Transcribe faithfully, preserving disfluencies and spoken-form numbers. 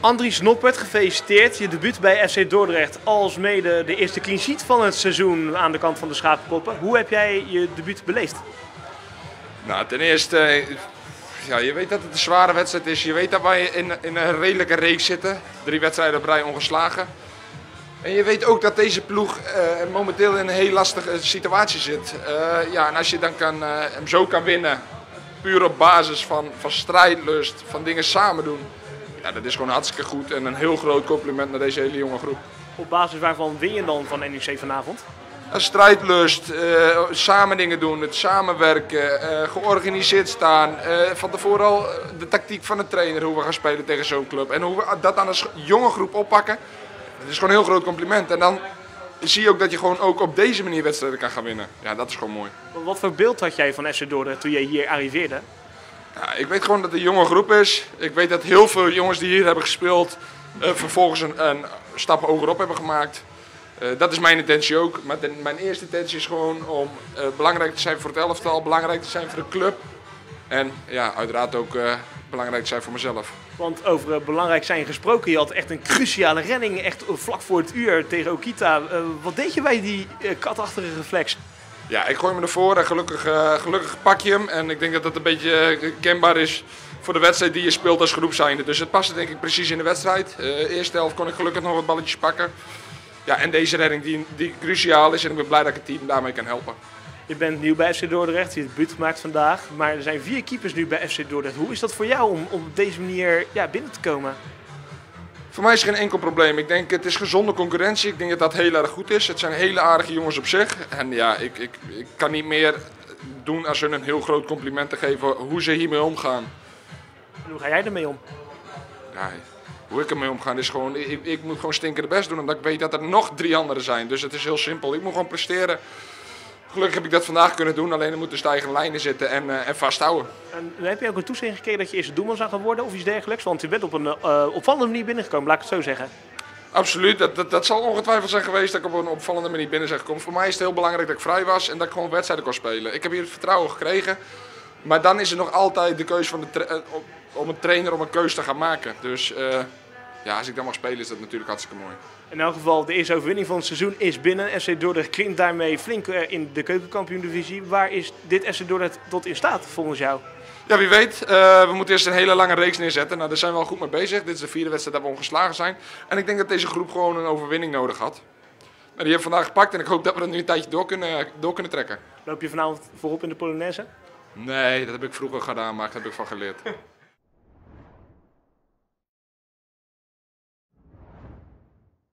Andries Noppert, gefeliciteerd. Je debuut bij F C Dordrecht als mede de eerste clean sheet van het seizoen aan de kant van de Schapenkoppen. Hoe heb jij je debuut beleefd? Nou, ten eerste, ja, je weet dat het een zware wedstrijd is. Je weet dat wij in, in een redelijke reeks zitten. Drie wedstrijden op rij ongeslagen. En je weet ook dat deze ploeg uh, momenteel in een heel lastige situatie zit. Uh, ja, en als je dan kan, uh, hem zo kan winnen, puur op basis van, van strijdlust, van dingen samen doen. Ja, dat is gewoon hartstikke goed en een heel groot compliment naar deze hele jonge groep. Op basis waarvan win je dan van N E C vanavond? Een strijdlust, uh, samen dingen doen, het samenwerken, uh, georganiseerd staan. Uh, van tevoren al de tactiek van de trainer, hoe we gaan spelen tegen zo'n club. En hoe we dat aan een jonge groep oppakken, dat is gewoon een heel groot compliment. En dan zie je ook dat je gewoon ook op deze manier wedstrijden kan gaan winnen. Ja, dat is gewoon mooi. Wat voor beeld had jij van F C Dordrecht toen jij hier arriveerde? Ja, ik weet gewoon dat het een jonge groep is. Ik weet dat heel veel jongens die hier hebben gespeeld uh, vervolgens een, een stap hogerop hebben gemaakt. Uh, dat is mijn intentie ook. Maar de, mijn eerste intentie is gewoon om uh, belangrijk te zijn voor het elftal, belangrijk te zijn voor de club. En ja, uiteraard ook uh, belangrijk te zijn voor mezelf. Want over uh, belangrijk zijn gesproken, je had echt een cruciale redding, echt vlak voor het uur tegen Okita. Uh, wat deed je bij die uh, katachtige reflex? Ja, ik gooi me ervoor en gelukkig, uh, gelukkig pak je hem. En ik denk dat dat een beetje uh, kenbaar is voor de wedstrijd die je speelt als groep zijnde. Dus het paste denk ik precies in de wedstrijd. Uh, de eerste helft kon ik gelukkig nog wat balletjes pakken. Ja, en deze redding die, die cruciaal is en ik ben blij dat ik het team daarmee kan helpen. Je bent nieuw bij F C Dordrecht, je hebt debuut gemaakt vandaag. Maar er zijn vier keepers nu bij F C Dordrecht. Hoe is dat voor jou om, om op deze manier ja, binnen te komen? Voor mij is er geen enkel probleem. Ik denk het is gezonde concurrentie. Ik denk dat dat heel erg goed is. Het zijn hele aardige jongens op zich. En ja, ik, ik, ik kan niet meer doen als hun een heel groot compliment te geven hoe ze hiermee omgaan. En hoe ga jij ermee om? Ja, hoe ik ermee omga is gewoon, ik, ik moet gewoon stinkende best doen. Omdat ik weet dat er nog drie anderen zijn. Dus het is heel simpel. Ik moet gewoon presteren. Gelukkig heb ik dat vandaag kunnen doen. Alleen er moeten stijgende lijnen zitten en, uh, en vasthouden. En heb je ook een toezegging gekregen dat je eerste doelman zou gaan worden of iets dergelijks? Want je bent op een uh, opvallende manier binnengekomen, laat ik het zo zeggen. Absoluut, dat, dat, dat zal ongetwijfeld zijn geweest dat ik op een opvallende manier binnen ben gekomen. Voor mij is het heel belangrijk dat ik vrij was en dat ik gewoon wedstrijden kon spelen. Ik heb hier het vertrouwen gekregen, maar dan is er nog altijd de keuze van de tra- om een trainer om een keuze te gaan maken. Dus uh, ja, als ik dan mag spelen is dat natuurlijk hartstikke mooi. In elk geval, de eerste overwinning van het seizoen is binnen. F C Dordrecht klimt daarmee flink in de keukenkampioen-divisie. Waar is dit F C Dordrecht tot in staat volgens jou? Ja, wie weet. Uh, we moeten eerst een hele lange reeks neerzetten. Nou, daar zijn we al goed mee bezig. Dit is de vierde wedstrijd dat we ongeslagen zijn. En ik denk dat deze groep gewoon een overwinning nodig had. Nou, die hebben we vandaag gepakt en ik hoop dat we dat nu een tijdje door kunnen, door kunnen trekken. Loop je vanavond voorop in de Polonaise? Nee, dat heb ik vroeger gedaan, maar daar heb ik van geleerd.